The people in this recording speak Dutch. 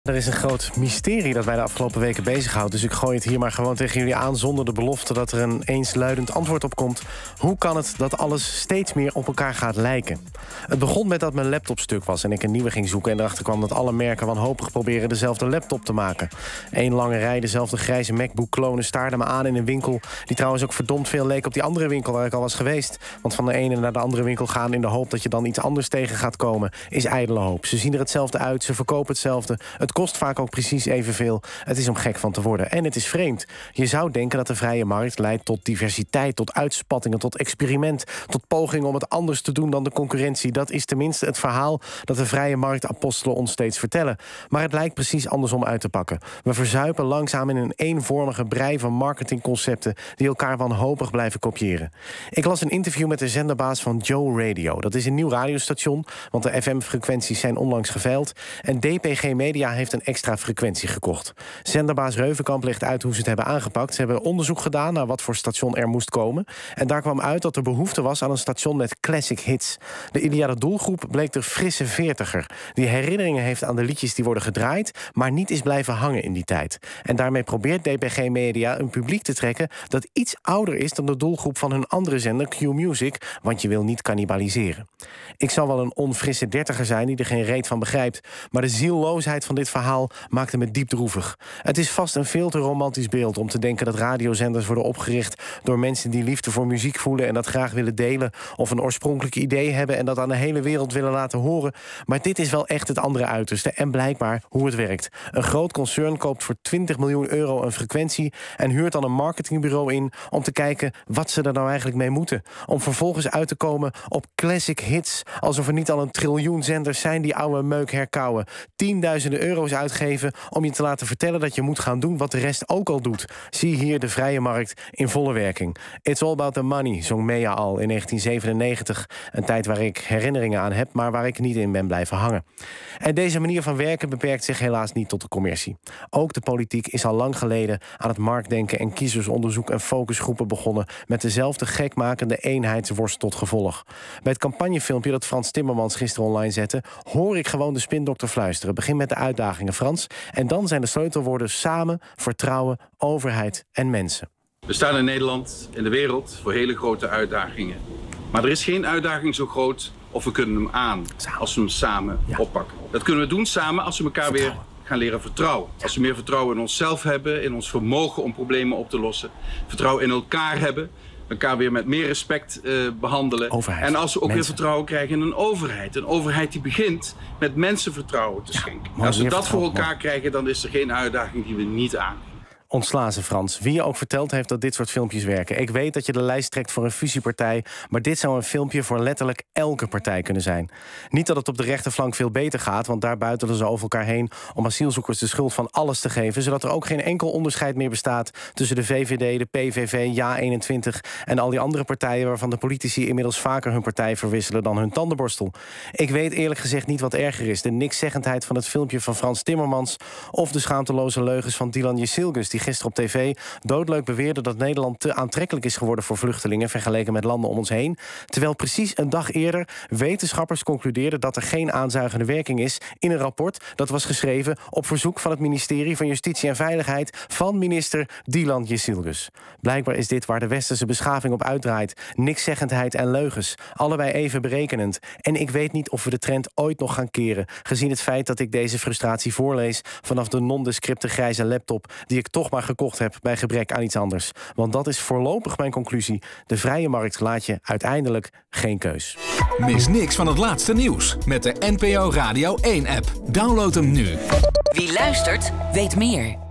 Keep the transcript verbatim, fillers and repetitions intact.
Er is een groot mysterie dat mij de afgelopen weken bezighoudt. Dus ik gooi het hier maar gewoon tegen jullie aan zonder de belofte dat er een eensluidend antwoord op komt. Hoe kan het dat alles steeds meer op elkaar gaat lijken? Het begon met dat mijn laptop stuk was en ik een nieuwe ging zoeken. En erachter kwam dat alle merken wanhopig proberen dezelfde laptop te maken. Eén lange rij dezelfde grijze MacBook-klonen staarde me aan in een winkel die trouwens ook verdomd veel leek op die andere winkel waar ik al was geweest. Want van de ene naar de andere winkel gaan in de hoop dat je dan iets anders tegen gaat komen is ijdele hoop. Ze zien er hetzelfde uit, ze verkopen hetzelfde. Het kost vaak ook precies evenveel. Het is om gek van te worden. En het is vreemd. Je zou denken dat de vrije markt leidt tot diversiteit, tot uitspattingen, tot experiment, tot pogingen om het anders te doen dan de concurrentie. Dat is tenminste het verhaal dat de vrije marktapostelen ons steeds vertellen. Maar het lijkt precies andersom uit te pakken. We verzuipen langzaam in een eenvormige brei van marketingconcepten die elkaar wanhopig blijven kopiëren. Ik las een interview met de zenderbaas van Joe Radio. Dat is een nieuw radiostation, want de F M-frequenties zijn onlangs geveild. En D P G Media heeft een extra frequentie gekocht. Zenderbaas Reuvenkamp legt uit hoe ze het hebben aangepakt. Ze hebben onderzoek gedaan naar wat voor station er moest komen. En daar kwam uit dat er behoefte was aan een station met classic hits. De ideale doelgroep bleek de frisse veertiger. Die herinneringen heeft aan de liedjes die worden gedraaid, maar niet is blijven hangen in die tijd. En daarmee probeert D P G Media een publiek te trekken dat iets ouder is dan de doelgroep van hun andere zender Q Music, want je wil niet kannibaliseren. Ik zal wel een onfrisse dertiger zijn die er geen reet van begrijpt, maar de zielloosheid van dit verhaal maakte me diep droevig. Het is vast een veel te romantisch beeld om te denken dat radiozenders worden opgericht door mensen die liefde voor muziek voelen en dat graag willen delen, of een oorspronkelijk idee hebben en dat aan de hele wereld willen laten horen. Maar dit is wel echt het andere uiterste en blijkbaar hoe het werkt. Een groot concern koopt voor twintig miljoen euro een frequentie en huurt dan een marketingbureau in om te kijken wat ze er nou eigenlijk mee moeten. Om vervolgens uit te komen op classic hits, alsof er niet al een triljoen zenders zijn die oude meuk herkauwen. Tienduizenden euro's uitgeven om je te laten vertellen dat je moet gaan doen wat de rest ook al doet. Zie hier de vrije markt in volle werking. It's all about the money, zong Mea al in negentien zevenennegentig. Een tijd waar ik herinneringen aan heb, maar waar ik niet in ben blijven hangen. En deze manier van werken beperkt zich helaas niet tot de commercie. Ook de politiek is al lang geleden aan het marktdenken en kiezersonderzoek en focusgroepen begonnen met dezelfde gekmakende eenheidsworst tot gevolg. Bij het campagnefilmpje dat Frans Timmermans gisteren online zette, hoor ik gewoon de spindokter fluisteren. Begin met de uitdagingen, Frans. En dan zijn de sleutelwoorden samen, vertrouwen, overheid en mensen. We staan in Nederland, in de wereld, voor hele grote uitdagingen. Maar er is geen uitdaging zo groot of we kunnen hem aan als we hem samen ja. oppakken. Dat kunnen we doen samen als we elkaar vertrouwen. weer gaan leren vertrouwen. Ja. Als we meer vertrouwen in onszelf hebben, in ons vermogen om problemen op te lossen. Vertrouwen in elkaar hebben. Elkaar weer met meer respect uh, behandelen. Overheid, en als we ook mensen. weer vertrouwen krijgen in een overheid. Een overheid die begint met mensen vertrouwen te schenken. Ja, als we dat voor elkaar krijgen, dan is er geen uitdaging die we niet aangaan. Ontsla ze, Frans. Wie je ook verteld heeft dat dit soort filmpjes werken. Ik weet dat je de lijst trekt voor een fusiepartij, maar dit zou een filmpje voor letterlijk elke partij kunnen zijn. Niet dat het op de rechterflank veel beter gaat, want daar buitelen ze over elkaar heen om asielzoekers de schuld van alles te geven, zodat er ook geen enkel onderscheid meer bestaat tussen de V V D, de P V V, Ja eenentwintig en al die andere partijen waarvan de politici inmiddels vaker hun partij verwisselen dan hun tandenborstel. Ik weet eerlijk gezegd niet wat erger is, de nikszeggendheid van het filmpje van Frans Timmermans of de schaamteloze leugens van Dylan Jezilgus, die gisteren op tv doodleuk beweerde dat Nederland te aantrekkelijk is geworden voor vluchtelingen vergeleken met landen om ons heen, terwijl precies een dag eerder wetenschappers concludeerden dat er geen aanzuigende werking is in een rapport dat was geschreven op verzoek van het ministerie van Justitie en Veiligheid van minister Dylan Jezilgus. Blijkbaar is dit waar de westerse beschaving op uitdraait. Nikszeggendheid en leugens, allebei even berekenend. En ik weet niet of we de trend ooit nog gaan keren, gezien het feit dat ik deze frustratie voorlees vanaf de nondescripte grijze laptop die ik toch maar gekocht heb bij gebrek aan iets anders. Want dat is voorlopig mijn conclusie. De vrije markt laat je uiteindelijk geen keus. Mis niks van het laatste nieuws met de N P O Radio één app. Download hem nu. Wie luistert, weet meer.